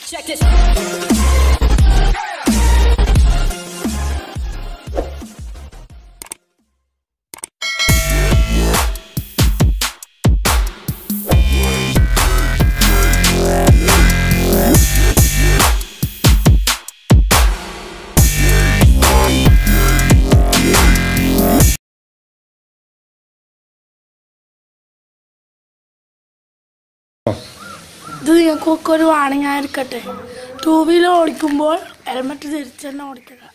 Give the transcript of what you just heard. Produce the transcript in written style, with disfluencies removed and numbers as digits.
Check this. ഇത് ഞങ്ങൾക്കൊക്കെ ഒരു വാണിംഗ് ആയിരിക്കട്ടെ. ടൂ വീലർ ഓടിക്കുമ്പോൾ ഹെൽമെറ്റ് ധരിച്ച് തന്നെ ഓടിക്കുക.